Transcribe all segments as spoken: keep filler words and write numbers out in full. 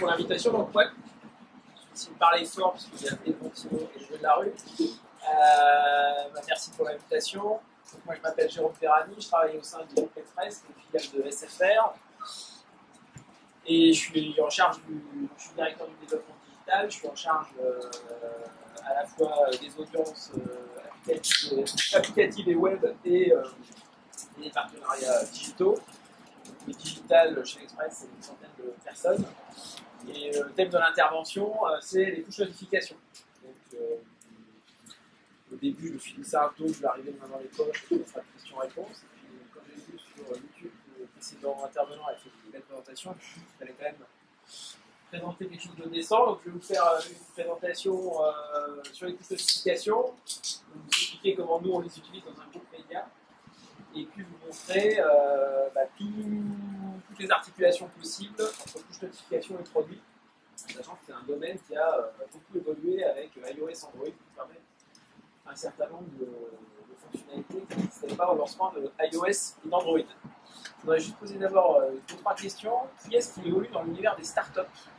pour l'invitation. Donc, ouais, je vais me parler fort parce qu'il y a des bons petits mots et les jeux de la rue. Euh, bah, merci pour l'invitation. Donc, moi, je m'appelle Jérôme Ferrani, je travaille au sein du groupe Express, une filiale de S F R. Et je suis en charge du, je suis directeur du développement digital, je suis en charge euh, à la fois des audiences euh, applicatives, applicatives et web et euh, des partenariats digitaux. Donc, le digital chez Express, c'est une centaine de personnes. Et euh, le thème de l'intervention, euh, c'est les push notifications. Donc, euh, au début, je me suis dit ça un peu, je vais arriver de main dans les poches, on fera de questions-réponses. Et puis, quand j'ai vu sur YouTube que le précédent intervenant a fait une belle présentation, je me suis dit qu'il fallait quand même présenter quelque chose de décent. Donc, je vais vous faire une présentation euh, sur les push notifications, vous expliquer comment nous on les utilise dans un groupe média, et puis vous montrer euh, bah, tout, toutes les articulations possibles entre push notification et produit, sachant que c'est un domaine qui a euh, beaucoup évolué avec iOS et Android qui permet un certain nombre de, de fonctionnalités qui n'existaient pas au lancement de iOS et d'Android. Je voudrais juste poser d'abord euh, deux trois questions. Qui est-ce qui évolue dans l'univers des startups?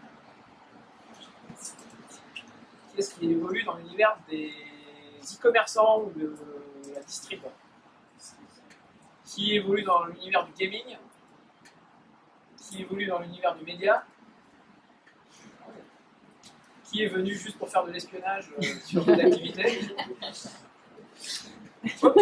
Qui est-ce qui évolue dans l'univers des e-commerçants ou de la distrib? Qui évolue dans l'univers du gaming? Qui évolue dans l'univers du média? Qui est venu juste pour faire de l'espionnage euh, sur des activités? Ok.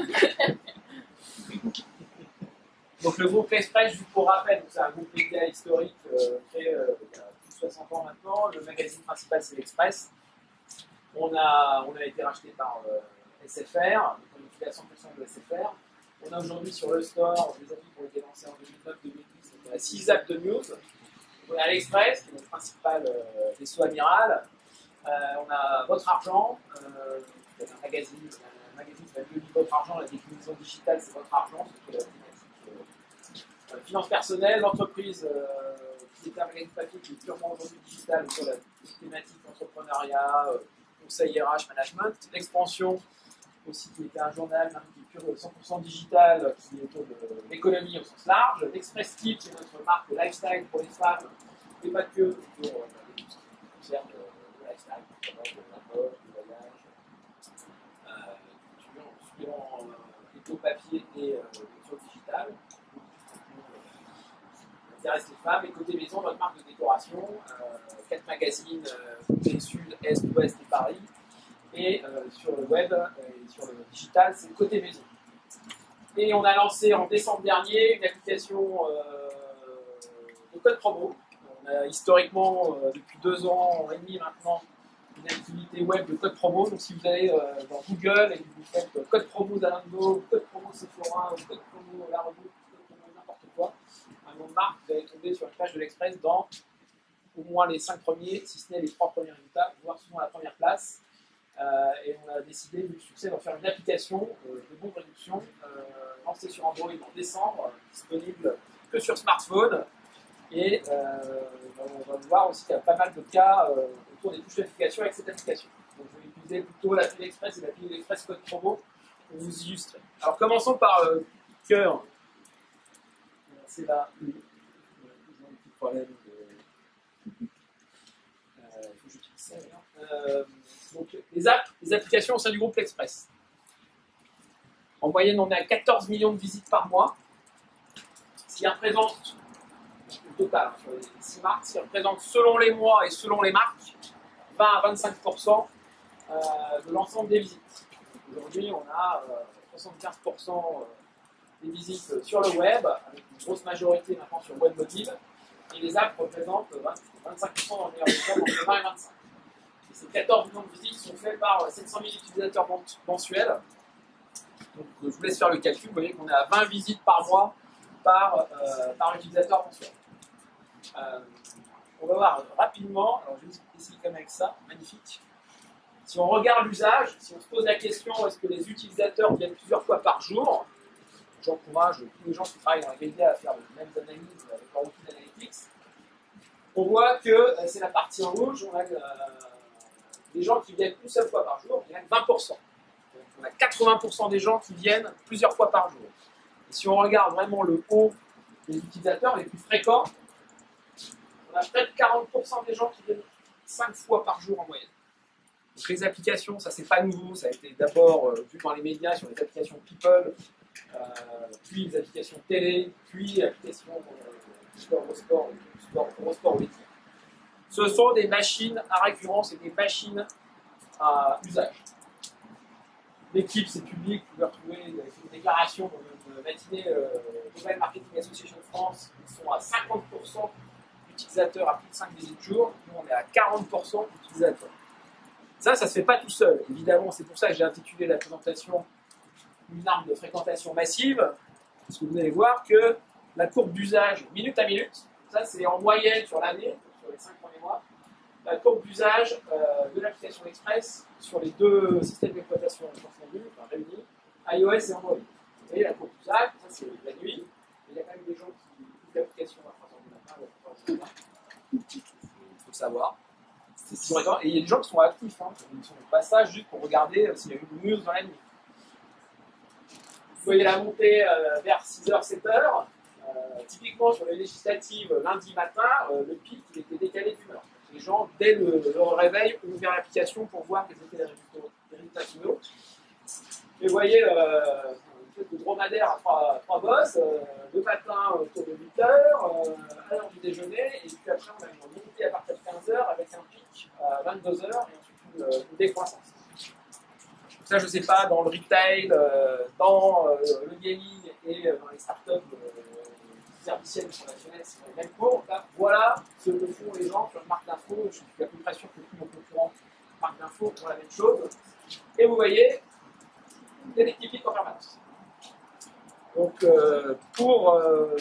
Donc le groupe Express, juste pour rappel, c'est un groupe média historique euh, créé euh, il y a plus de soixante ans maintenant. Le magazine principal, c'est l'Express. On a, on a été racheté par euh, S F R, donc on est à cent pour cent de S F R. On a aujourd'hui sur le store des applis qui ont été lancés en deux mille neuf deux mille dix, donc on a six apps de news. On a l'Express, qui est notre principal euh, vaisseau amiral. Euh, on a Votre Argent, euh, c'est un magazine, un magazine qui s'appelle Votre Argent, la déclinaison digitale, c'est Votre Argent, c'est la thématique euh, finance personnelle, l'entreprise, euh, qui est un magazine papier qui est purement aujourd'hui digital sur la thématique entrepreneuriat, euh, conseil R H, management, l'expansion aussi qui était un journal hein, qui est pur cent pour cent digital, qui est autour de l'économie au sens large, l'Express Kit qui est notre marque de lifestyle pour les femmes, et pas que pour euh, tout ce qui concerne euh, le lifestyle, notamment de la mode, du voyage, euh, culture, suivant euh, éco-papier et euh, lecture digitale. Qui intéresse les femmes. Et côté maison, notre marque de décoration, euh, quatre magazines, euh, Sud, Est, Ouest et Paris. Et euh, sur le web et sur le digital, c'est le côté maison. Et on a lancé en décembre dernier une application euh, de code promo. On a historiquement, euh, depuis deux ans et demi maintenant, une activité web de code promo. Donc si vous allez euh, dans Google et que vous faites euh, code promo Zalando, code promo Sephora, code promo La Reboot, code promo n'importe quoi, un nom de marque, vous allez tomber sur une page de l'Express dans au moins les cinq premiers, si ce n'est les trois premiers résultats, voire souvent la première place. Euh, et on a décidé, vu le succès, d'en faire une application euh, de bonne réduction euh, lancée sur Android en décembre, disponible que sur smartphone. Et euh, on va voir aussi qu'il y a pas mal de cas euh, autour des push notifications avec cette application. Donc je vais utiliser plutôt l'appli Express et l'appli Express Code Promo pour vous illustrer. Alors commençons par le cœur. C'est là. Oui. Toujours un petit problème de. Euh, il faut que j'utilise ça d'ailleurs. Euh, Donc, les apps, les applications au sein du groupe Express. En moyenne, on est à quatorze millions de visites par mois, ce qui représente, le total, hein, sur les six marques, ce qui représente selon les mois et selon les marques, vingt à vingt-cinq pour cent euh, de l'ensemble des visites. Aujourd'hui, on a euh, soixante-quinze pour cent des visites sur le web, avec une grosse majorité maintenant sur web mobile, et les apps représentent vingt-cinq pour cent dans le meilleur des cas, entre vingt et vingt-cinq. Ces quatorze millions de visites sont faites par sept cent mille utilisateurs mensuels. Donc, je vous laisse faire le calcul. Vous voyez qu'on est à vingt visites par mois par, euh, par utilisateur mensuel. Euh, on va voir rapidement. Alors, je vais essayer comme avec ça. Magnifique. Si on regarde l'usage, si on se pose la question est-ce que les utilisateurs viennent plusieurs fois par jour, j'encourage tous les gens qui travaillent dans les médias à faire les mêmes analyses avec leur outil d'analytics. On voit que euh, c'est la partie en rouge. On a euh, les gens qui viennent une seule fois par jour, viennent vingt pour cent. Donc on a quatre-vingts pour cent des gens qui viennent plusieurs fois par jour. Et si on regarde vraiment le haut des utilisateurs les plus fréquents, On a près de quarante pour cent des gens qui viennent cinq fois par jour en moyenne. Donc les applications, ça c'est pas nouveau, ça a été d'abord euh, vu dans les médias sur les applications People, euh, puis les applications télé, puis les applications euh, sport au sport, sport au sport ou éthique. Ce sont des machines à récurrence et des machines à usage. L'équipe, c'est public, vous pouvez retrouver, vous avez fait une déclaration dans une matinée euh, Mobile Marketing Association de France, ils sont à cinquante pour cent d'utilisateurs à plus de cinq visites jour, nous on est à quarante pour cent d'utilisateurs. Ça, ça ne se fait pas tout seul, évidemment, c'est pour ça que j'ai intitulé la présentation une arme de fréquentation massive, parce que vous allez voir que la courbe d'usage minute à minute, ça c'est en moyenne sur l'année, sur les cinq premiers mois, la courbe d'usage euh, de l'application Express sur les deux systèmes d'exploitation confondus, enfin réunis, iOS et Android. Vous voyez la courbe d'usage, ça c'est la nuit, il y a quand même des gens qui ouvrent l'application à trois heures du matin ou à trois heures du matin. Il faut le savoir. Et il y a des gens qui sont actifs, hein, ils sont au passage juste pour regarder euh, s'il y a une news dans la nuit. Vous voyez la montée euh, vers six heures, sept heures. Euh, typiquement sur les législatives, lundi matin, euh, le pic il était décalé d'une heure. Les gens, dès le, leur réveil, ont ouvert l'application pour voir quels étaient les résultats, les résultats finaux. Et vous voyez euh, une espèce de dromadaire à trois, trois bosses, euh, le matin autour de huit heures, euh, à l'heure du déjeuner, et puis après on a une montée à partir de quinze heures avec un pic à vingt-deux heures et ensuite une, une décroissance. Ça, je ne sais pas, dans le retail, euh, dans euh, le gaming et euh, dans les startups euh, servicielles transactionnelles, c'est dans les mêmes cours. Là, voilà ce que font les gens sur une marque d'info. Je suis à peu près sûr que tous nos concurrents marques d'info font la même chose. Et vous voyez, il y a des petits pics en permanence. Donc, euh, pour, euh,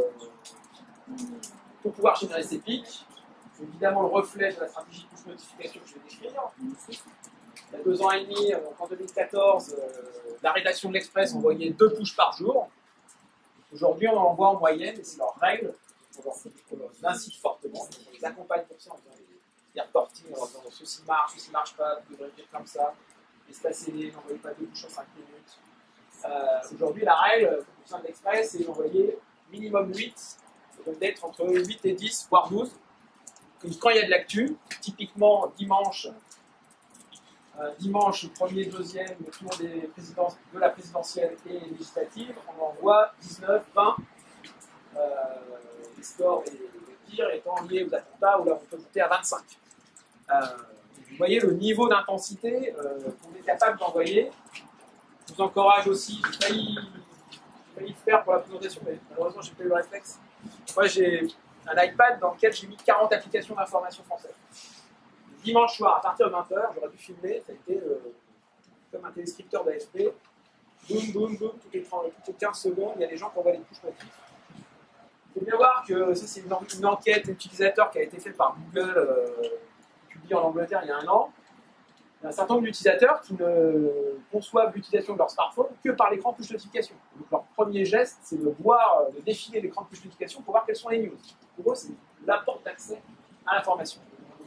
pour pouvoir générer ces pics, c'est évidemment le reflet de la stratégie push notification que je vais décrire. Il y a deux ans et demi, donc en deux mille quatorze, euh, la rédaction de l'Express envoyait deux pushs par jour. Aujourd'hui, on en envoie en moyenne, et c'est leur règle. On les incite fortement, on les accompagne pour ça en faisant des, des reportings, en disant ceci marche, ceci ne marche pas, vous devriez dire comme ça, espacez n'envoyez pas deux pushs en cinq minutes. Euh, Aujourd'hui, la règle au sein de l'Express, c'est d'envoyer minimum huit, donc d'être entre huit et dix, voire douze. Et quand il y a de l'actu, typiquement dimanche, Euh, dimanche, premier, deuxième, le tour des présidences, de la présidentielle et législative, on envoie dix-neuf, vingt. Euh, les scores et les pires étant liés aux attentats, où là on peut monter à vingt-cinq. Euh, vous voyez le niveau d'intensité euh, qu'on est capable d'envoyer. Je vous encourage aussi, j'ai failli, failli le faire pour la présentation, mais malheureusement j'ai pas eu le réflexe. Moi j'ai un iPad dans lequel j'ai mis quarante applications d'information française. Dimanche soir, à partir de vingt heures, j'aurais dû filmer, ça a été euh, comme un téléscripteur d'A F P. Boum, boum, boum, toutes les, trente, toutes les quinze secondes, il y a des gens qui envoient des push notifs. Il faut bien voir que ça, c'est une, une enquête utilisateur qui a été faite par Google, euh, publiée en Angleterre il y a un an. Il y a un certain nombre d'utilisateurs qui ne conçoivent l'utilisation de leur smartphone que par l'écran push notification. Donc leur premier geste, c'est de voir, de défiler l'écran push notification pour voir quelles sont les news. Pour eux, c'est la porte d'accès à l'information.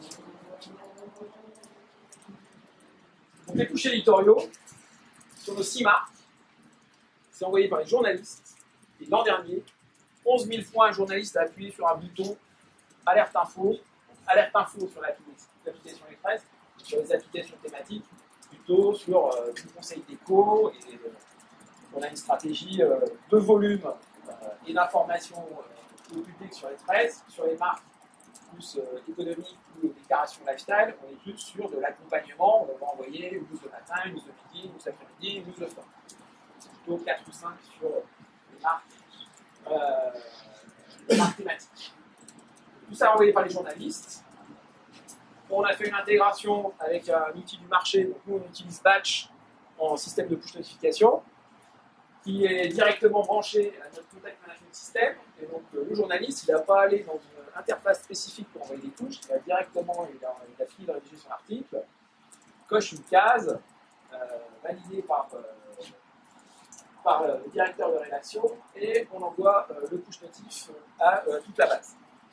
Donc les pushs éditoriaux sur nos six marques, c'est envoyé par les journalistes. Et l'an dernier, onze mille fois un journaliste a appuyé sur un bouton alerte info, alerte info sur l'application Express, sur les applications thématiques, plutôt sur euh, le conseil d'éco. Et euh, on a une stratégie euh, de volume euh, et d'information euh, au public sur l'Express, sur les marques plus euh, économique ou déclaration lifestyle, on est plus sur de l'accompagnement. On va envoyer une news le matin, une news le midi, une news l'après-midi, une news le soir. C'est plutôt quatre ou cinq sur les marques, euh, les marques thématiques. Tout ça envoyé par les journalistes. On a fait une intégration avec un outil du marché. Donc nous, on utilise Batch en système de push notification, qui est directement branché à notre contact management system. Et donc le journaliste, il ne va pas aller dans une interface spécifique pour envoyer des pushs, il va directement, il a, il a fini de rédiger son article, coche une case, euh, validée par, euh, par euh, le directeur de rédaction, et on envoie euh, le push notif à euh, toute la base.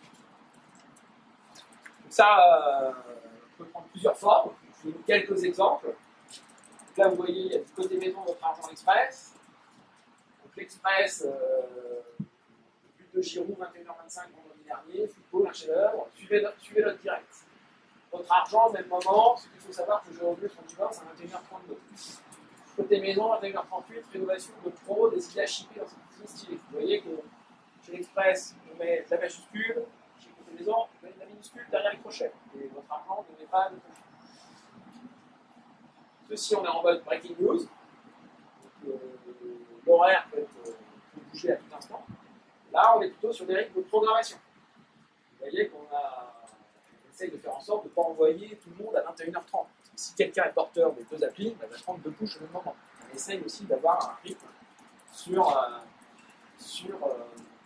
Donc ça, euh, on peut prendre plusieurs formes. Je vais vous donner quelques exemples. Donc là, vous voyez, il y a du côté maison votre argent express. Donc l'express, euh, le but de Giroud, vingt et une heures vingt-cinq vendredi dernier, football, un chef-d'œuvre, suivez, suivez notre direct. Votre argent, même moment, ce qu'il faut savoir que aujourd'hui, son divorce à vingt et une heures trente-deux. Côté maison, vingt et une heures trente-huit, rénovation de pro, des idées à shipper dans cette cuisine stylée. Vous voyez que chez l'Express, on met la majuscule, chez Côté maison, on met la minuscule derrière les crochets. Et votre argent ne met pas de crochet. Ceci, on est en mode breaking news. Euh, L'horaire peut, euh, peut bouger à tout instant. Là, on est plutôt sur des rythmes de programmation. Vous voyez qu'on a, on essaye de faire en sorte de ne pas envoyer tout le monde à vingt et une heures trente. Parce que si quelqu'un est porteur des deux applis, il va prendre deux couches au même moment. On essaye aussi d'avoir un rythme sur, euh, sur, euh,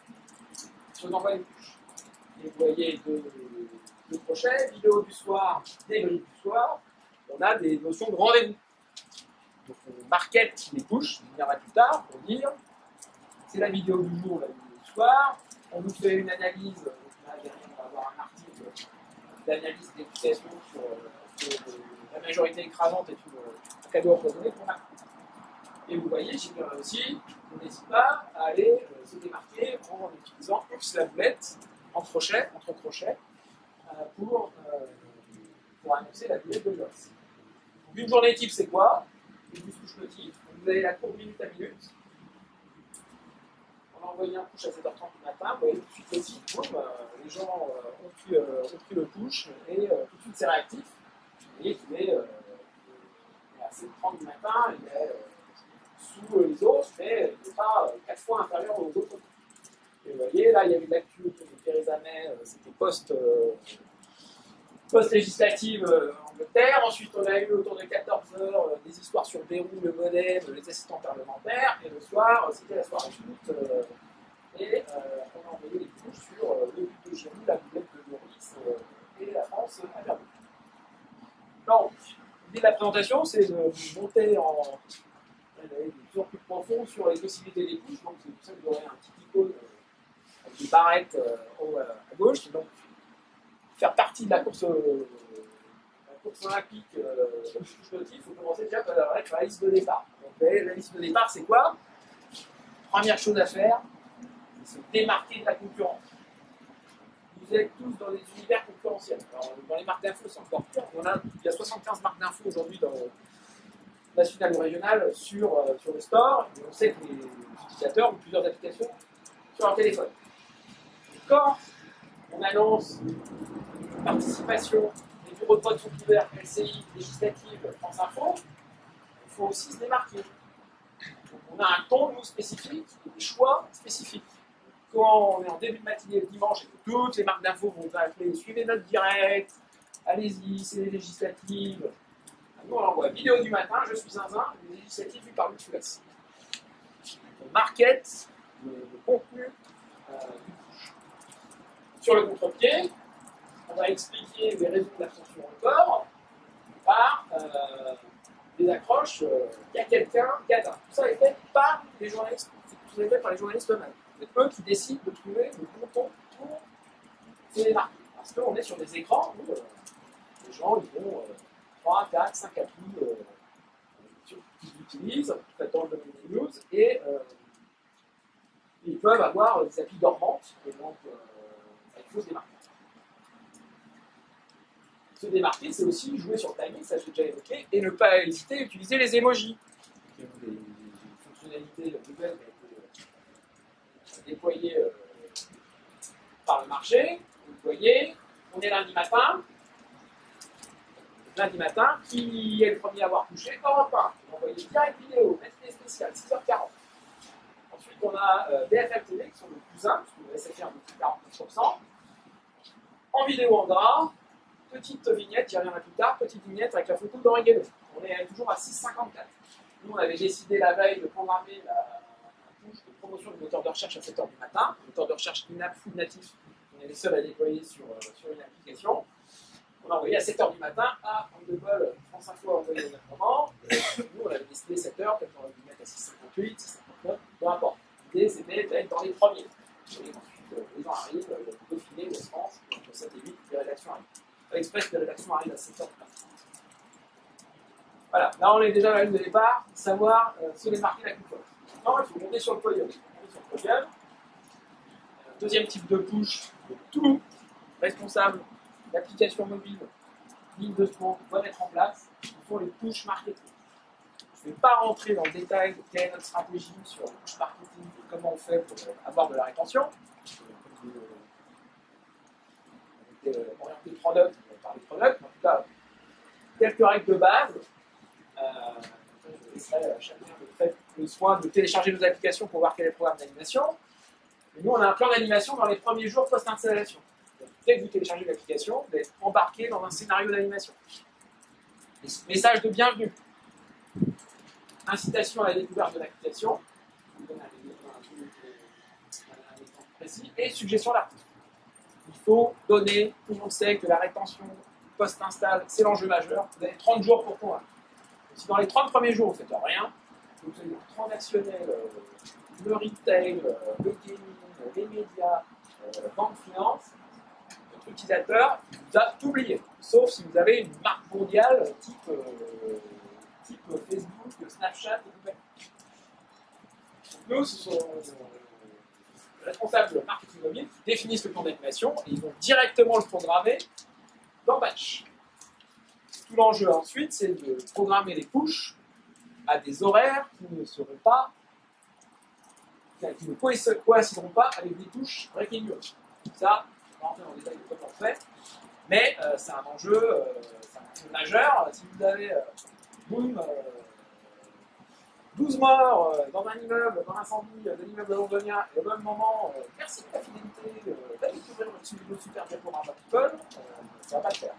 sur l'envoi des couches. Et vous voyez deux, deux crochets, vidéo du soir, débrief du soir. On a des notions de rendez-vous. Donc on market les couches, on viendra plus tard pour dire c'est la vidéo du jour, la vidéo du soir. On vous fait une analyse, donc là derrière on va avoir un article d'analyse d'explication sur, sur, sur la majorité écrasante et tout le cadeau empoisonné qu'on a. Et vous voyez, j'ai bien aussi, on n'hésite pas à aller euh, se démarquer en utilisant Oops la boulette en crochet, entre crochets, euh, pour, euh, pour annoncer la boulette de l'os. Une journée type, c'est quoi? Une couche motive. Vous avez la courbe minute à minute. On a envoyé un push à sept heures trente du matin. Vous voyez tout de suite le titre, boum, euh, les gens euh, ont, pris, euh, ont pris le push et euh, tout de suite c'est réactif. Vous voyez qu'il est, euh, est à sept heures trente du matin, il est euh, sous euh, les autres, mais il n'est pas euh, quatre fois inférieur aux autres. Et vous voyez, là il y avait de l'actu autour de Theresa May, euh, c'était post. Euh, post-législative euh, en Angleterre. Ensuite, on a eu autour de quatorze heures euh, des histoires sur Bérou, le modem, les assistants parlementaires. Et le soir, euh, c'était la soirée foot. Euh, et euh, on a envoyé des couches sur euh, le but de Giroud, la boulette de Loris euh, et la France à Verdun. Donc, l'idée de la présentation, c'est de monter en de plus en plus profond sur les possibilités des couches. Donc, c'est pour ça que vous aurez un petit icône euh, avec une barrette euh, au, euh, à gauche. Donc, faire partie de la course, euh, la course olympique euh, il faut commencer déjà par la liste de départ. Donc, la liste de départ, c'est quoi? Première chose à faire, c'est se démarquer de la concurrence. Vous êtes tous dans des univers concurrentiels. Alors, dans les marques d'infos, c'est encore pire. On a, il y a soixante-quinze marques d'infos aujourd'hui dans le national ou régional sur, euh, sur le store. Et on sait que les utilisateurs ont plusieurs applications sur leur téléphone. Et quand on annonce participation, les bureaux de vote sont ouverts, L C I, législative, France Info, il faut aussi se démarquer. Donc on a un ton, nous, spécifique, et des choix spécifiques. Quand on est en début de matinée le dimanche et que toutes les marques d'infos vont vous appeler, suivez notre direct, allez-y, c'est les législatives. Nous, on envoie vidéo du matin, je suis zinzin, les législatives, lui parlent de laisse. On market le, le contenu euh, du push. Sur le contre-pied, on va expliquer les raisons de l'abstention encore par euh, des accroches. Euh, il y a quelqu'un qui a atteint. Tout ça est fait par les journalistes. Tout ça est fait par les journalistes eux-mêmes. C'est eux qui décident de trouver le bon ton pour se démarquer. Parce qu'on est sur des écrans où euh, les gens ils ont euh, trois, quatre, cinq applis euh, qu'ils utilisent, tout attend le domaine des news, et euh, ils peuvent avoir des applis dormantes, et donc euh, il faut se démarquer. Se démarquer, c'est aussi jouer sur le timing, ça je l'ai déjà évoqué, et ne pas hésiter à utiliser les emojis. Des, des fonctionnalités nouvelles qui ont été euh, déployées euh, par le marché. Vous voyez, on est lundi matin. Lundi matin, qui est le premier à avoir touché? Europe un. On va envoyer direct vidéo, matinée spéciale, six heures quarante. Ensuite, on a euh, B F M T V qui sont le plus un, parce que le S F R de quarante-neuf pour cent. En vidéo en gras. Petite vignette, j'y reviendrai plus tard, petite vignette avec la photo d'Oregano. On est toujours à six cinquante-quatre. Nous, on avait décidé la veille de programmer la, la touche de promotion du moteur de recherche à sept heures du matin. Moteur de recherche in-app full natif, on est les seuls à déployer sur, euh, sur une application. On a envoyé à sept heures du matin à on de bol, France Info a envoyé au même moment. Nous, on avait décidé sept heures, peut-être on aurait dû mettre à six cinquante-huit, six cinquante-neuf, peu importe. L'idée, c'était d'être dans les premiers. Et ensuite, euh, les gens arrivent, euh, Dauphiné, West France, entre sept et huit, les rédactions arrivent. Express, les rédactions arrivent à sept heures du matin. Voilà, là on est déjà à la ligne de départ, savoir euh, se démarquer la concurrence. Maintenant, il faut monter sur le podium. Monter sur le podium. Euh, Deuxième type de push, que tout responsable d'application mobile, ligne de front, doit mettre en place, ce sont les push marketing. Je ne vais pas rentrer dans le détail de quelle est notre stratégie sur le push marketing et comment on fait pour avoir de la rétention. On était orienté product, on va parler product, mais en tout cas, quelques règles de base. Euh, je laisserai à chacun de le soin de télécharger nos applications pour voir quel est le programme d'animation. Nous, on a un plan d'animation dans les premiers jours post-installation. Dès que vous téléchargez l'application, vous êtes embarqué dans un scénario d'animation. Message de bienvenue. Incitation à la découverte de l'application. Je vous donne un exemple précis. Et suggestion d'article. Il faut donner, tout le monde sait que la rétention post-install, c'est l'enjeu majeur. Vous avez trente jours pour convaincre. Si dans les trente premiers jours, vous ne faites rien, vous avez le transactionnel, le retail, le gaming, les médias, la banque finance, votre utilisateur va t'oublier. Sauf si vous avez une marque mondiale type, euh, type Facebook, Snapchat et compagnie. Nous, ce sont les responsables de marketing mobile qui définissent le plan d'animation et ils vont directement le programmer dans Batch. Tout l'enjeu ensuite, c'est de programmer les pushs à des horaires qui ne seront pas, qui ne coïncideront pas avec des touches breaking news. Ça, on va rentrer dans le détail de comment on fait, mais euh, c'est un enjeu, euh, c'est un enjeu majeur. Si vous avez euh, boum, euh, douze morts euh, dans un immeuble, dans l'incendie d'un immeuble londonien, et au même moment, euh, merci de la fidélité, euh, d'aller découvrir notre studio super diaporama People, euh, ça ne va pas le faire.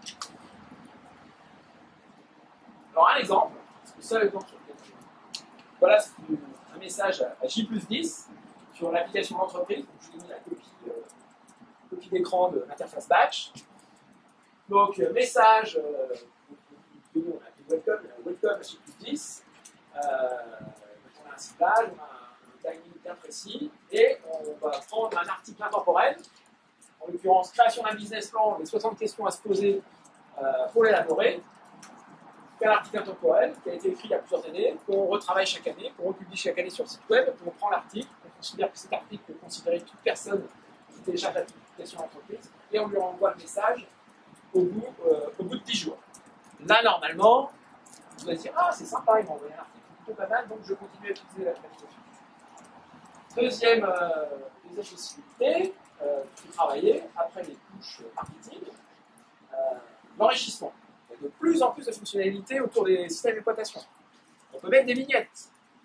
Alors, un exemple, c'est le seul exemple sur lequel je... Voilà, c'est un message à J plus dix sur l'application d'entreprise. Je vous ai mis la copie, euh, copie d'écran de l'interface Batch. Donc, euh, message, euh, nous on a appelé Welcome, Welcome à J plus dix. Euh, donc on a un ciblage, on a un timing bien précis, et on va prendre un article intemporel, en l'occurrence création d'un business plan, les soixante questions à se poser euh, pour l'élaborer. Un article intemporel qui a été écrit il y a plusieurs années, qu'on retravaille chaque année, qu'on republie chaque année sur le site web, on prend l'article, on considère que cet article peut considérer toute personne qui télécharge l'application d'entreprise, et on lui renvoie le message au bout, euh, au bout de dix jours. Là, normalement, vous allez dire, ah, c'est sympa, il m'a envoyé un article plutôt pas mal, donc je continue à utiliser l'application. Deuxième, euh, deuxième possibilité, euh, de travailler après les couches marketing, euh, l'enrichissement. Il y a de plus en plus de fonctionnalités autour des systèmes d'exploitation. On peut mettre des vignettes,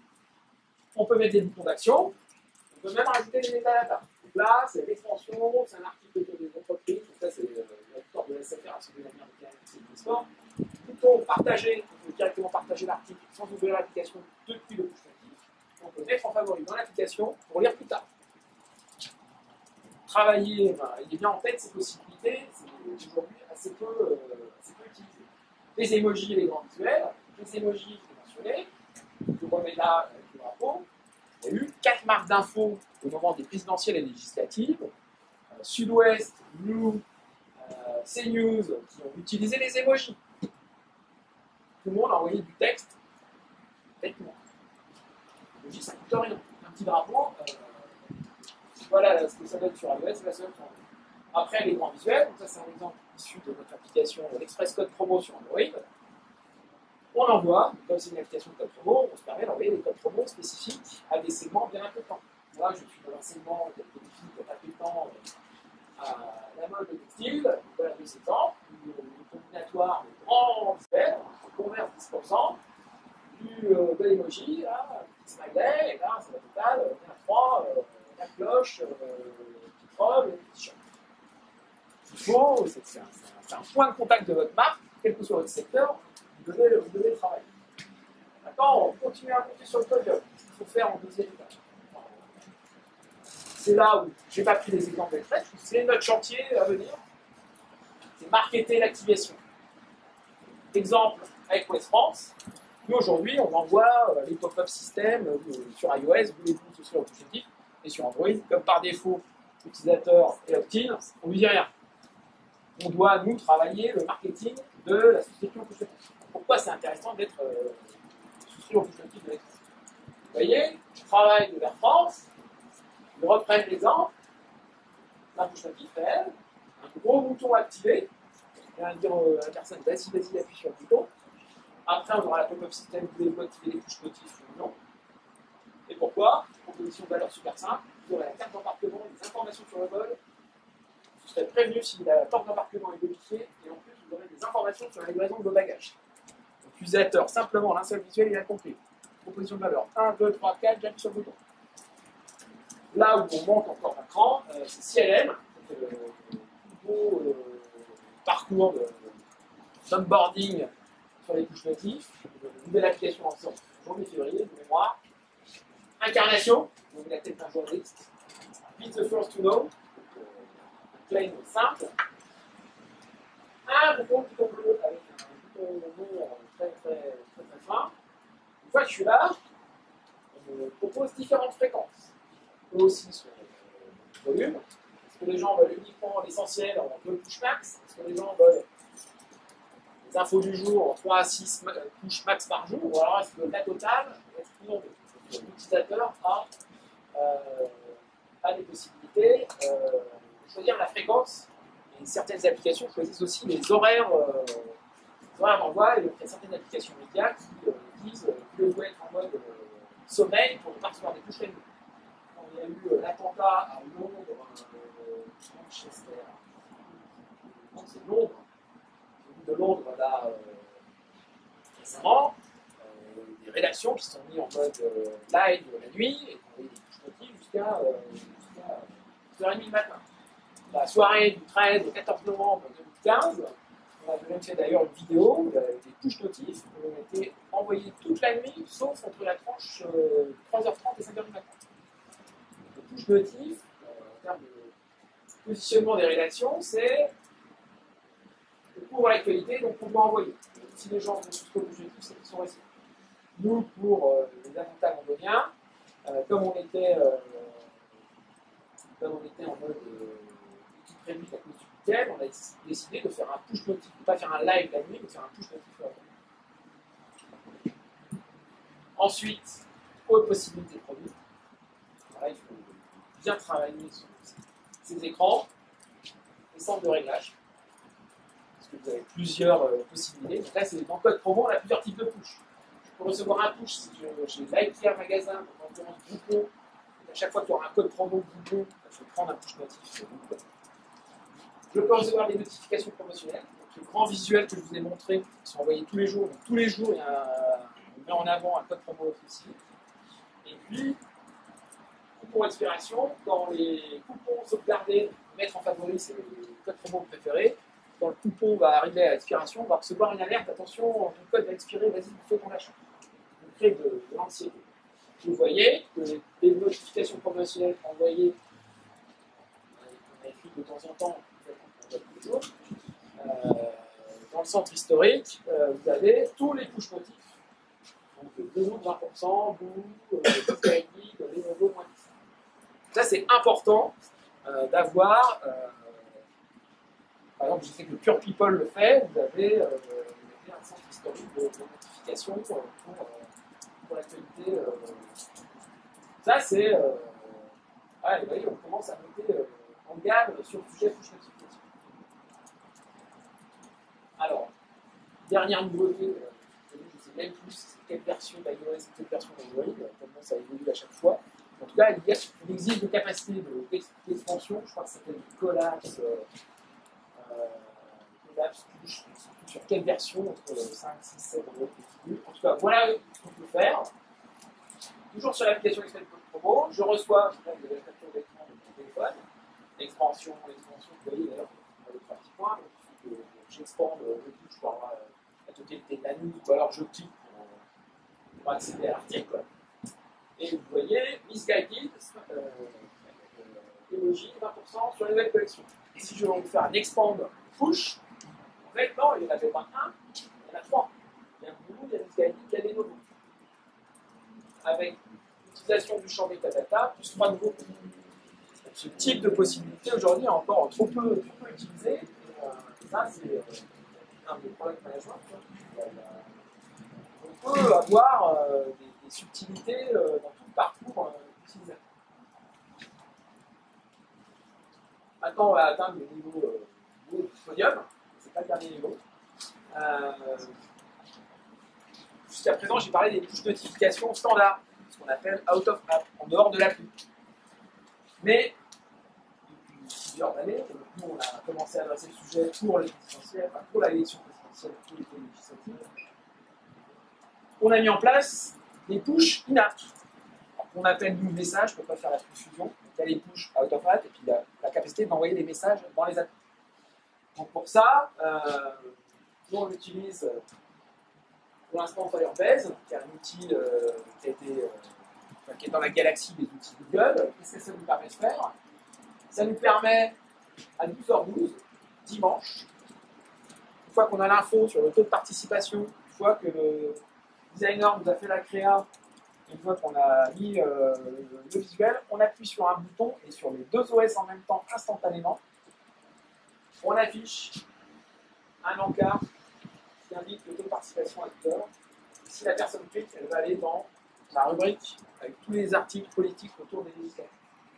on peut mettre des boutons d'action, on peut même rajouter des métadatas. Donc là, c'est l'extension, c'est un article autour des entreprises, donc ça c'est euh, la victoire de la S F R, c'est de l'avenir du sport. Plutôt partager, on peut directement partager l'article sans ouvrir l'application depuis le push natif. On peut mettre en favori dans l'application pour lire plus tard. Travailler, ben, il est bien en tête ces possibilités, c'est aujourd'hui assez peu, euh, assez peu utilisé. Les emojis et les grands visuels, les emojis, je l'ai mentionné, je remets là avec le drapeau. Il y a eu quatre marques d'infos au moment des présidentielles et législatives. Euh, Sud-Ouest, Blue, euh, CNews, qui ont utilisé les emojis. Tout le monde a envoyé du texte bêtement. L'emoji, ça ne coûte rien. Un petit drapeau, euh, voilà ce que ça donne sur iOS, c'est la seule chose. Après, les grands visuels, donc ça c'est un exemple issu de notre application l'Express Code Promo sur Android. On envoie, comme c'est une application de code promo, on se permet d'envoyer des codes promo spécifiques à des segments bien impétents. Moi, je suis dans un segment qui est appétant à la mode textile, voilà deux exemples, le combinatoire de grands visuels, on converse dix pour cent, du euh, de l'emoji, là, un petit smiley, et là, c'est la totale, il y en a trois, euh, la cloche, euh, le petit robe et le petit shirt. Il faut, c'est un, un point de contact de votre marque, quel que soit votre secteur, vous devez, vous devez travailler. Maintenant, on continue à monter sur le podium. Ce qu'il faut faire en deuxième étape. C'est là où je n'ai pas pris les exemples d'Express, c'est notre chantier à venir. C'est marketer l'activation. Exemple avec West France. Nous, aujourd'hui, on envoie euh, les pop-up systèmes euh, sur iOS, voulez-vous que ce soit objectif, et sur Android, comme par défaut, utilisateur et opt-in, on ne lui dit rien. On doit, nous, travailler le marketing de la souscription au push natif. Pourquoi c'est intéressant d'être euh, souscrit au push natif de l'Express? Vous voyez, je travaille de l'Air France, ils reprennent l'exemple, un push notif réel, un gros bouton activé, et on va dire euh, à la personne, vas-y, vas-y, appuie sur le bouton. Après, on aura la pop-up system, voulez-vous activer les push notifs ou non. Et pourquoi? Proposition de valeur super simple, vous aurez la carte d'embarquement, des informations sur le vol, vous serez prévenu si la porte d'embarquement est modifiée, et en plus, vous aurez des informations sur la livraison de vos bagages. Donc, l'utilisateur, simplement, d'un seul visuel, il a compris. Proposition de valeur un, deux, trois, quatre, j'appuie sur le bouton. Là où on monte encore un cran, euh, c'est C L M, c'est le beau euh, parcours d'onboarding sur les push notifs, une nouvelle application en sorte janvier-février, de mémoire. Incarnation, donc la tête d'un journaliste. Be the first to know, un claim simple. Un bouton bouton bleu avec un bouton bleu très très très très fin. Une fois que je suis là, on me propose différentes fréquences. Eux aussi sur le volume. Est-ce que les gens veulent uniquement l'essentiel en deux push max? Est-ce que les gens veulent les infos du jour en trois à six push max par jour? Ou alors est-ce que la totale est plus en deux? L'utilisateur a, euh, a des possibilités euh, de choisir la fréquence. Et certaines applications choisissent aussi les horaires euh, d'envoi. Et donc il y a certaines applications médias qui euh, disent que vous être en mode euh, sommeil pour ne pas recevoir des push réunies. Il y a eu euh, l'attentat à Londres, euh, Manchester, non c'est Londres, de Londres là euh, récemment, euh, des rédactions qui sont mises en mode euh, live la nuit et qui ont eu des push notifs jusqu'à euh, six heures trente du matin. La soirée du treize au quatorze novembre deux mille quinze, on a même fait d'ailleurs une vidéo où des push notifs qui ont été envoyés toute la nuit, sauf entre la tranche euh, trois heures trente et cinq heures du matin. Push notif, euh, en termes de positionnement des rédactions, c'est pour l'actualité, donc pouvoir envoyer. Si les gens ont jusqu'au push notif, c'est qu'ils sont restés. Nous, pour euh, les attentats londoniens, euh, comme on était, euh, comme on était en mode euh, équipe réduite à cause du week-end, on a décidé de faire un push notif, de ne pas faire un live la nuit, mais de faire un push notif la nuit. Ensuite, autre possibilité de produit. Voilà, il faut bien travailler sur ces écrans, les centres de réglage, parce que vous avez plusieurs euh, possibilités. Donc là, c'est dans code promo, on a plusieurs types de push. Je peux recevoir un push si j'ai liké un magasin, en l'occurrence Groupon, et à chaque fois qu'il y aura un code promo Groupon, je vais prendre un push notif sur Groupon. Je peux recevoir des notifications promotionnelles, donc les grands visuels que je vous ai montrés, qui sont envoyés tous les jours. Donc tous les jours, il y a un, on met en avant un code promo officiel. Et puis, coupons expiration, quand les coupons sauvegardés, mettre en favori, c'est le code promo préféré. Quand le coupon va arriver à expiration, on va recevoir une alerte, attention, ton code va expirer, vas-y, fais ton achat. On crée de, de l'anxiété. Vous voyez que les notifications promotionnelles envoyées, on a écrit de temps en temps, on voit tous les jours, euh, dans le centre historique, euh, vous avez tous les push motifs. Donc, deux autres vingt pour cent, vous, euh, les nouveaux moins dix. Ça, c'est important euh, d'avoir. Euh, par exemple, je sais que le Pure People le fait, vous avez, euh, vous avez un centre historique de, de notification pour, pour, euh, pour l'actualité. Euh, ça, c'est. Euh, ah, vous voyez, on commence à monter euh, en gamme sur le sujet push notification. Alors, dernière nouveauté, euh, je ne sais même plus si c'est quelle version d'iOS et quelle version d'Android, tellement ça évolue à chaque fois. En tout cas, il, y a, il existe des capacités d'expansion, je crois que ça s'appelle collapse, euh, euh, collapse push, sur quelle version, entre cinq, six, sept, Android continue. En tout cas, voilà ce qu'on peut faire. Toujours sur l'application Excel Promo, je reçois, je vais la capture d'écran de mon téléphone, l'expansion, l'expansion, vous voyez d'ailleurs, on a les trois petits points, donc il faut que j'expande le push pour avoir la totalité de la news, ou alors je clique pour, pour accéder à l'article. Et vous voyez, Misguided, euh, euh, emoji, vingt pour cent sur les nouvelles collections. Et si je veux vous faire un expand push, en fait, non, il n'y en avait pas un, il y en a trois. Il y a un nouveau, il y a Misguided, il y a des nouveaux. Avec l'utilisation du champ metadata, plus trois nouveaux. Donc, ce type de possibilité aujourd'hui est encore trop peu, trop peu utilisé. Et, euh, ça, c'est euh, un des product management. On peut avoir euh, des, des subtilités euh, dans tout le parcours euh, utilisateur. Maintenant, on va atteindre le niveau euh, du podium. C'est pas le dernier niveau. Euh, Jusqu'à présent, j'ai parlé des push notifications standards, ce qu'on appelle out of app, en dehors de l'appli. Mais depuis plusieurs années, nous, on a commencé à adresser le sujet pour les présidentielles, enfin pour l'élection présidentielle, pour les législatives. On a mis en place des push in-app, qu'on appelle nous messages pour ne pas faire la confusion. Il y a les push out of app et puis la, la capacité d'envoyer des messages dans les apps. Donc pour ça, euh, nous on utilise pour l'instant Firebase, qui est un outil euh, qui, a été, euh, enfin, qui est dans la galaxie des outils Google. Qu'est-ce que ça nous permet de faire? Ça nous permet à douze heures douze, dimanche, une fois qu'on a l'info sur le taux de participation, une fois que le designer nous a fait la créa, une fois qu'on a mis euh, le visuel, on appuie sur un bouton et sur les deux O S en même temps, instantanément, on affiche un encart qui indique le taux de participation à douze heures. Si la personne clique, elle va aller dans la rubrique avec tous les articles politiques autour des législatives.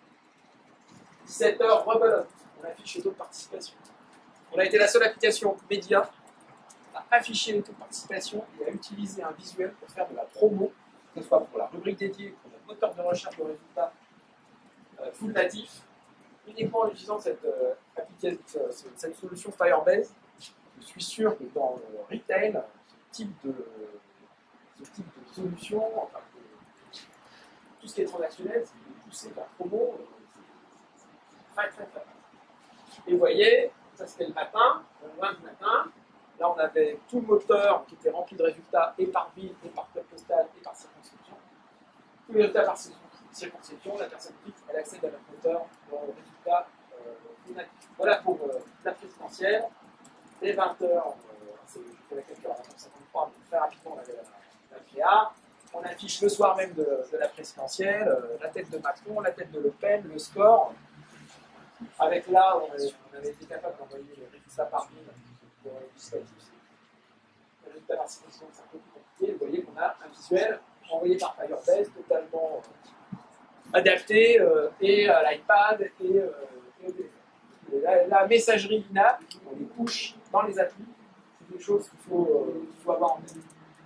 dix-sept heures, rebelote, on affiche le taux de participation. On a été la seule application média à afficher le taux de participation et à utiliser un visuel pour faire de la promo, que ce soit pour la rubrique dédiée, pour notre moteur de recherche de résultats euh, full natif, uniquement en utilisant cette, euh, application, cette, cette solution Firebase. Je suis sûr que dans le retail, ce type de, ce type de solution, enfin, de, tout ce qui est transactionnel, c'est de pousser la promo, c'est très très très. Et vous voyez, ça c'était le matin, le loin du matin. Là, on avait tout le moteur qui était rempli de résultats, et par ville, et par code postal, et par circonscription. Tous les résultats par circonscription, la personne clique, elle accède à notre moteur dans le résultat euh, natif. Voilà pour euh, la présidentielle. Dès vingt heures, euh, je fais la calcul à vingt heures cinquante-trois, mais très rapidement, on avait la, la créa. On affiche le soir même de, de la présidentielle, euh, la tête de Macron, la tête de Le Pen, le score. Avec là, on avait, on avait été capable d'envoyer les résultats par ville pour les législatives. Les résultats par circonscription, c'est un peu plus compliqué. Vous voyez qu'on a un visuel envoyé par Firebase, totalement euh, adapté euh, et à l'iPad et, euh, et au téléphone. La, la messagerie in-app, on les push dans les applis, c'est quelque chose qu'il faut, euh, qu'il faut avoir en tête.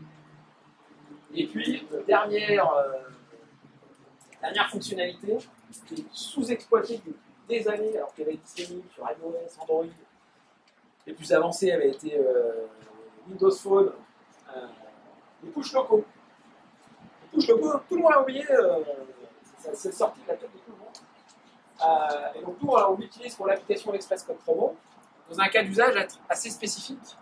Et puis, euh, dernière, euh, dernière fonctionnalité qui est sous-exploitée depuis des années, alors qu'elle est disponible sur iOS, Android. Les plus avancées avaient été euh, Windows Phone, euh, les push locaux. Les push locaux, tout le monde a oublié, euh, c'est sorti de la tête de tout le monde. Euh, et donc nous, on l'utilise pour l'application Express Code Promo dans un cas d'usage assez spécifique.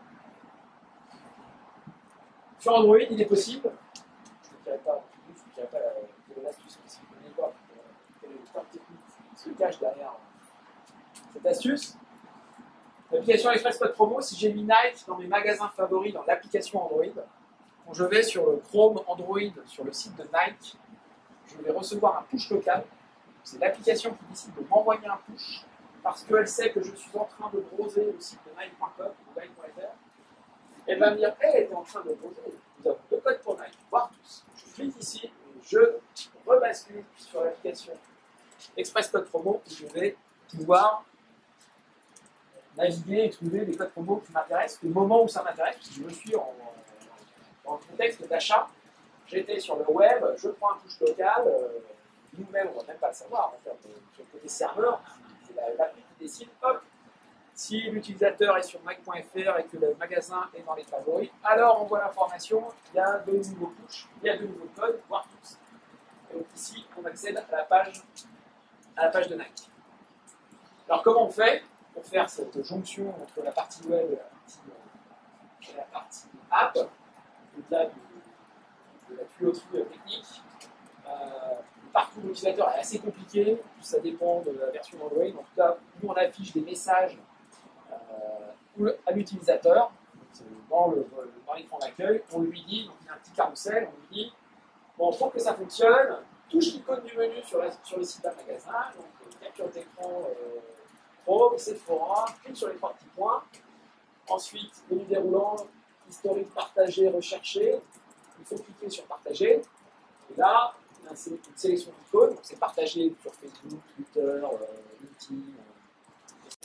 Sur Android, il est possible, je ne dirai pas, je ne dirai pas quelle est l'astuce, mais si vous ne connaissez pas quel est le terme technique qui se cache derrière cette astuce, l'application Express Code Promo, si j'ai mis Nike dans mes magasins favoris dans l'application Android, quand je vais sur le Chrome Android, sur le site de Nike, je vais recevoir un push local. C'est l'application qui décide de m'envoyer un push parce qu'elle sait que je suis en train de browser le site de Nike point com ou Nike point F R. Elle va me dire, hey, tu es en train de browser, nous avons deux codes pour Nike, voir tous. Je clique ici et je rebascule sur l'application Express Code Promo et je vais pouvoir naviguer et trouver des codes promo qui m'intéressent au moment où ça m'intéresse, parce que je suis en, en, en contexte d'achat. J'étais sur le web, je prends un push local. Euh, Nous-mêmes, on ne va même pas le savoir, en fait, sur le côté serveur, c'est l'appli qui décide, hop, si l'utilisateur est sur Nike point F R et que le magasin est dans les favoris, alors on voit l'information, il y a de nouveaux push, il y a de nouveaux codes, voire tous. Et donc ici, on accède à la page, à la page de Nike. Alors comment on fait pour faire cette jonction entre la partie web et la partie, et la partie app, au-delà de, de la tuyauterie technique? euh, Le parcours utilisateur est assez compliqué, ça dépend de la version Android. En tout cas, nous on affiche des messages euh, à l'utilisateur dans l'écran d'accueil. On lui dit, donc il y a un petit carrousel, on lui dit, bon, pour que ça fonctionne, touche l'icône du menu sur, la, sur le site d'un magasin, donc euh, capture d'écran euh, Chrome, Sephora, clique sur les trois petits points. Ensuite, menu déroulant, historique partagé, recherché. Il faut cliquer sur partager. Et là, c'est une sélection d'icônes, donc c'est partagé sur Facebook, Twitter, euh, LinkedIn,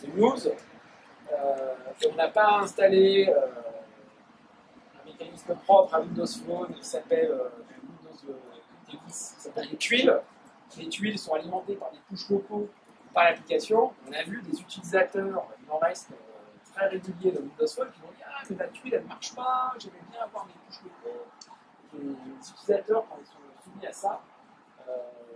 c'est News, euh, et on n'a pas installé euh, un mécanisme propre à Windows Phone qui s'appelle euh, Windows euh, dix, qui s'appelle les tuiles. Les tuiles sont alimentées par des push locaux par l'application. On a vu des utilisateurs, il en reste euh, très réguliers de Windows Phone, qui vont dire ah mais la tuile elle ne marche pas, j'aimerais bien avoir mes push locaux. Et les utilisateurs, quand ils sont soumis à ça, euh,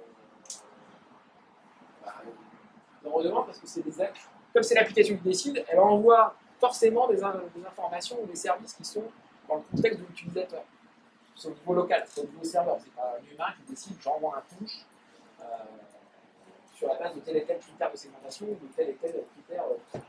bah, ils en redemandent parce que c'est des actes. Comme c'est l'application qui décide, elle envoie forcément des, des informations ou des services qui sont dans le contexte de l'utilisateur. C'est au niveau local, c'est au niveau serveur. C'est pas un humain qui décide, j'envoie un push euh, sur la base de tel et tel critère de segmentation ou de tel et tel critère. Euh.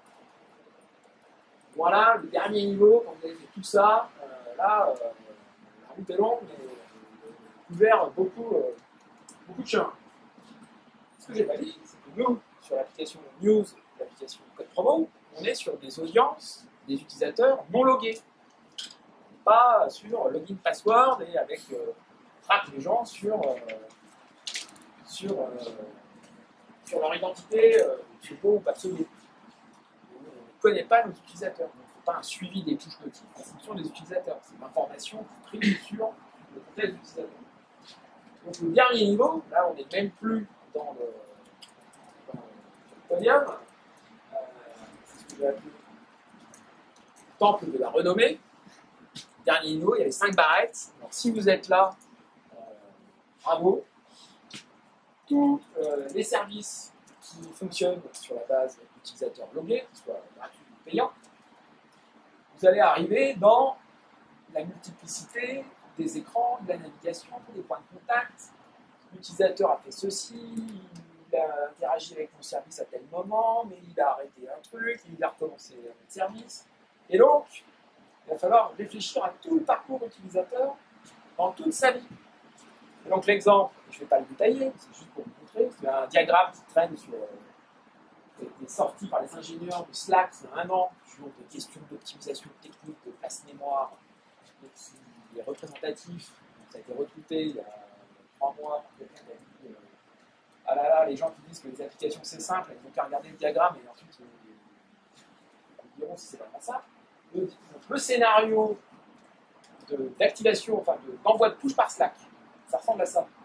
Voilà, le dernier niveau, quand vous avez fait tout ça, euh, là, euh, la route est longue, mais vous avez couvert beaucoup, euh, beaucoup de chemin. Ce que j'ai pas dit, c'est que nous, sur l'application News, l'application Code Promo, on est sur des audiences, des utilisateurs non logués. Pas sur login password et avec euh, traque les gens sur, euh, sur, euh, sur leur identité, euh, pseudo ou pas pseudo. On ne connaît pas nos utilisateurs. Donc, il ne faut pas un suivi des push notifs en fonction des utilisateurs. C'est l'information qui prime sur le contexte de l'utilisateur. Donc le dernier niveau, là on n'est même plus dans le, dans le podium. Euh, c'est ce que j'ai appelé le temple de la renommée. Dernier niveau, il y a les cinq barrettes. Alors, si vous êtes là, euh, bravo. Tous euh, les services qui fonctionnent sur la base d'utilisateurs logués, qu'ils soient gratuits ou payants, vous allez arriver dans la multiplicité des écrans, de la navigation, des points de contact. L'utilisateur a fait ceci, il a interagi avec mon service à tel moment, mais il a arrêté un truc, il a recommencé un autre service. Et donc, il va falloir réfléchir à tout le parcours utilisateur dans toute sa vie. Et donc l'exemple, je ne vais pas le détailler, c'est juste pour vous montrer, c'est un diagramme qui traîne sur euh, des sorties par les ingénieurs de Slack il y a un an sur des questions d'optimisation technique de place mémoire et qui est représentatif. Ça a été recruté il y a trois mois. Quelqu'un qui a dit euh, ah là là, les gens qui disent que les applications c'est simple, ils n'ont qu'à regarder le diagramme et ensuite euh, ils diront si c'est vraiment ça. Le, le scénario d'activation, enfin d'envoi de, de push par Slack, ça ressemble à ça.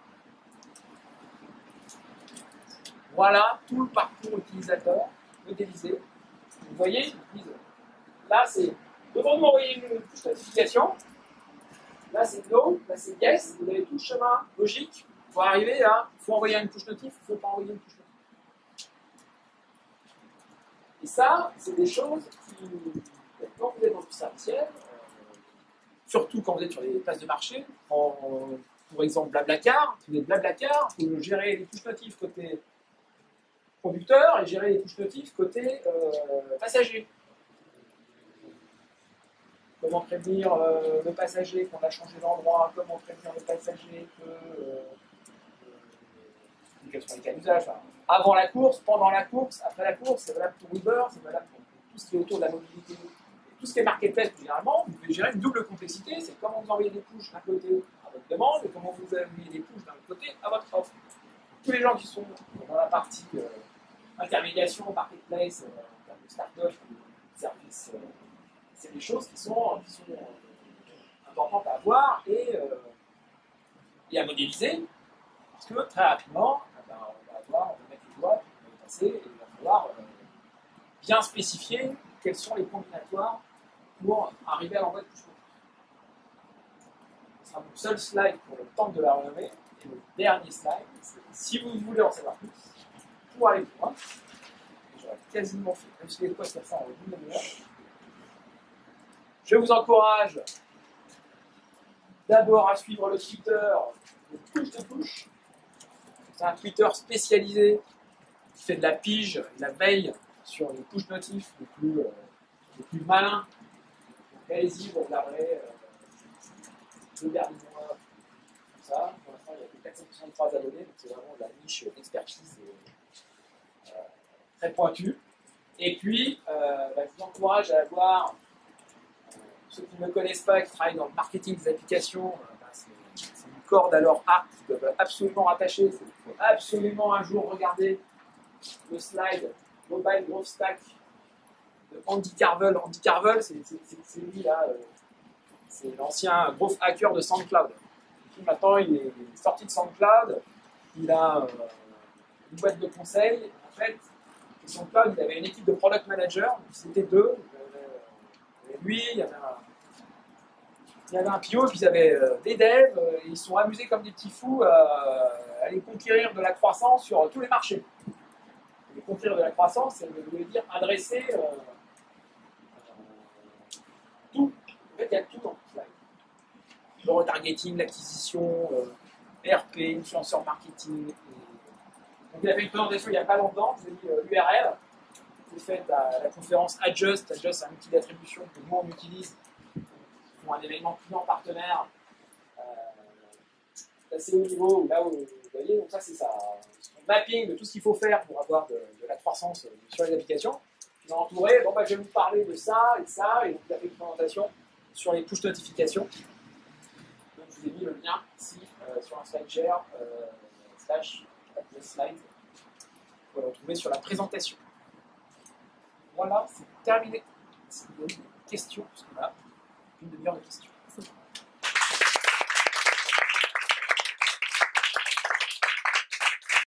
Voilà tout le parcours utilisateur modélisé. Vous voyez, là c'est devant de m'envoyer une push notification, là c'est no, là c'est yes, vous avez tout le chemin logique pour arriver à il faut envoyer une push notif, il ne faut pas envoyer une push notif. Et ça, c'est des choses qui, quand vous êtes dans du serviciel, euh, surtout quand vous êtes sur les places de marché, en, pour exemple Blablacar, si vous êtes Blablacar, il faut gérer les push notifs côté producteur et gérer les push notifs côté euh, passager. Comment prévenir euh, le passager qu'on a changé d'endroit, comment prévenir le passager que euh, quels sont les cas d'usage, enfin, avant la course, pendant la course, après la course, c'est valable pour Uber, c'est valable pour tout ce qui est autour de la mobilité. Tout ce qui est marketplace, généralement, vous devez gérer une double complexité, c'est comment vous envoyez des pushes d'un côté à votre demande et comment vous envoyez des pushes d'un autre côté à votre offre. Tous les gens qui sont dans la partie euh, intermédiation, marketplace, euh, en termes de start-up, de services, euh, c'est des choses qui sont, qui sont euh, importantes à avoir et, euh, et à modéliser, parce que très rapidement, eh ben, on va avoir, on va mettre les doigts, on va passer et il va falloir euh, bien spécifier quels sont les combinatoires pour arriver à l'envoi de push notif. Ce sera mon seul slide pour le temps de la renommée. Et le dernier slide, c'est si vous voulez en savoir plus, pour aller plus loin, j'aurais quasiment fait, même si les fois faire ça en une demi-heure, je vous encourage d'abord à suivre le Twitter de Push de Push. C'est un Twitter spécialisé qui fait de la pige, de la veille sur les push notifs les plus, euh, les plus malins. Allez-y, vous regarderez euh, le dernier mois, comme ça. Pour l'instant, il y a que quatre cent soixante-trois abonnés, donc c'est vraiment de la niche d'expertise euh, très pointue. Et puis, euh, bah, je vous encourage à avoir, euh, ceux qui ne me connaissent pas, qui travaillent dans le marketing des applications, euh, bah, c'est une corde à leur arc qu'ils doivent absolument rattacher. Il faut absolument un jour regarder le slide Mobile Growth Stack de Andy Carvel. Andy Carvel, c'est lui là, euh, c'est l'ancien growth hacker de SoundCloud. Et maintenant, il est sorti de SoundCloud, il a euh, une boîte de conseil. En fait, chez SoundCloud, il avait une équipe de product manager, c'était deux. Il y avait lui, il y avait un, il y avait un P O, puis ils avaient euh, des devs, euh, et ils se sont amusés comme des petits fous euh, à aller conquérir de la croissance sur tous les marchés. Et conquérir de la croissance, ça veut dire adresser euh, tout. En fait, il y a tout dans le slide. Le retargeting, l'acquisition, euh, R P, influenceur marketing. Et... Donc, il a fait une présentation il n'y a pas longtemps, je vous ai mis euh, l'U R L. C'est fait à la conférence Adjust. Adjust, c'est un outil d'attribution que nous on utilise pour un événement client partenaire euh, assez haut niveau, là où vous voyez, donc ça c'est ça, son mapping de tout ce qu'il faut faire pour avoir de, de la croissance sur les applications. Puis entouré, bon bah je vais vous parler de ça et de ça, et donc il a fait une présentation sur les push notifications. Donc je vous ai mis le lien ici euh, sur un slide share euh, slash slide pour le retrouver sur la présentation. Voilà, c'est terminé. Est-ce qu'il y a des questions? Parce qu'on a une demi-heure de questions.